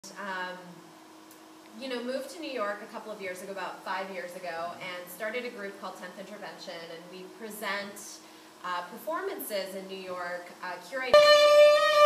Um, moved to New York a couple of years ago, about 5 years ago, and started a group called 10th Intervention, and we present performances in New York, curated